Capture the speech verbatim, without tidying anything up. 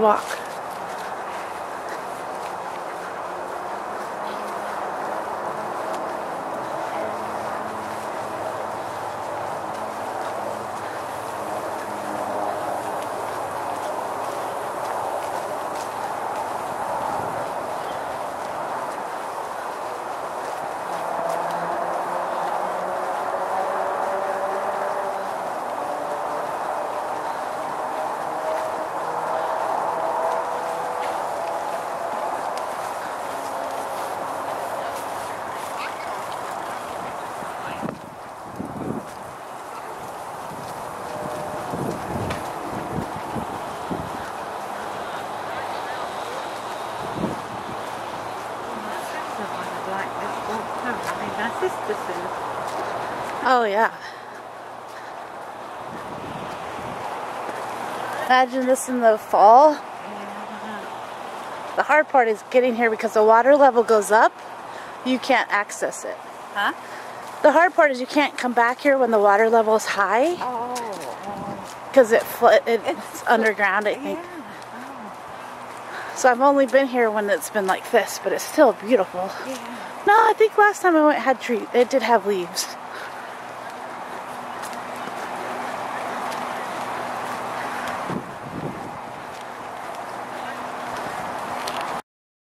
walk. Oh yeah. Imagine this in the fall. The hard part is getting here because the water level goes up. You can't access it. Huh? The hard part is you can't come back here when the water level is high. Oh. Because it, it, it's, it's underground, I think. Yeah. Oh. So I've only been here when it's been like this, but it's still beautiful. Yeah. No, I think last time I went it had tree. It did have leaves.